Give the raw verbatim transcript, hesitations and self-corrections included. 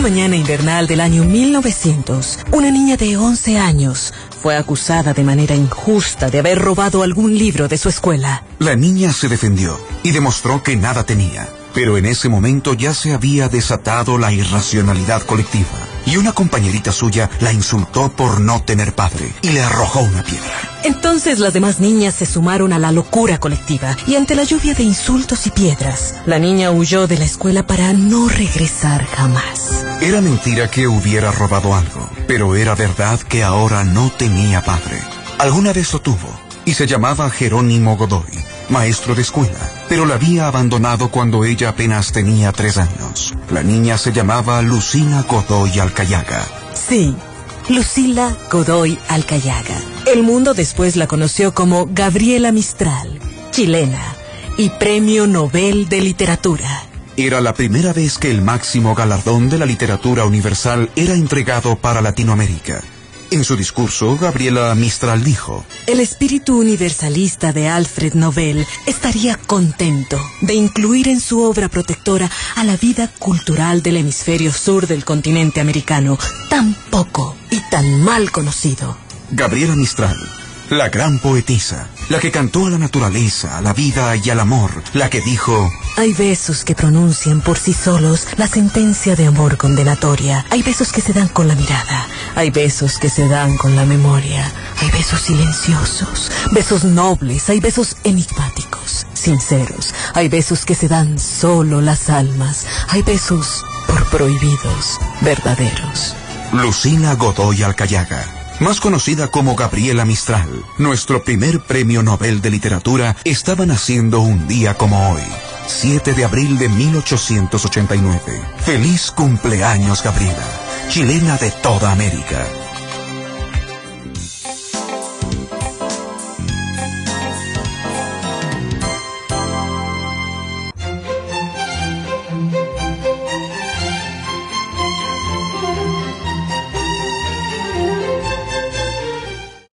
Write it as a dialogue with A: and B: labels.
A: mañana invernal del año mil novecientos, una niña de once años fue acusada de manera injusta de haber robado algún libro de su escuela.
B: La niña se defendió y demostró que nada tenía. Pero en ese momento ya se había desatado la irracionalidad colectiva. Y una compañerita suya la insultó por no tener padre y le arrojó una piedra.
A: Entonces las demás niñas se sumaron a la locura colectiva y ante la lluvia de insultos y piedras, la niña huyó de la escuela para no regresar jamás.
B: Era mentira que hubiera robado algo, pero era verdad que ahora no tenía padre. Alguna vez lo tuvo y se llamaba Jerónimo Godoy, maestro de escuela, pero la había abandonado cuando ella apenas tenía tres años. La niña se llamaba Lucila Godoy Alcayaga.
A: Sí, Lucila Godoy Alcayaga. El mundo después la conoció como Gabriela Mistral, chilena y Premio Nobel de Literatura.
B: Era la primera vez que el máximo galardón de la literatura universal era entregado para Latinoamérica. En su discurso, Gabriela Mistral dijo:
A: el espíritu universalista de Alfred Nobel estaría contento de incluir en su obra protectora a la vida cultural del hemisferio sur del continente americano, tan poco y tan mal conocido.
B: Gabriela Mistral, la gran poetisa, la que cantó a la naturaleza, a la vida y al amor, la que dijo:
A: hay besos que pronuncian por sí solos la sentencia de amor condenatoria. Hay besos que se dan con la mirada. Hay besos que se dan con la memoria. Hay besos silenciosos, besos nobles. Hay besos enigmáticos, sinceros. Hay besos que se dan solo las almas. Hay besos por prohibidos, verdaderos.
B: Lucila Godoy Alcayaga, más conocida como Gabriela Mistral, nuestro primer premio Nobel de Literatura, estaba naciendo un día como hoy, siete de abril de mil ochocientos ochenta y nueve. ¡Feliz cumpleaños, Gabriela! Chilena de toda América.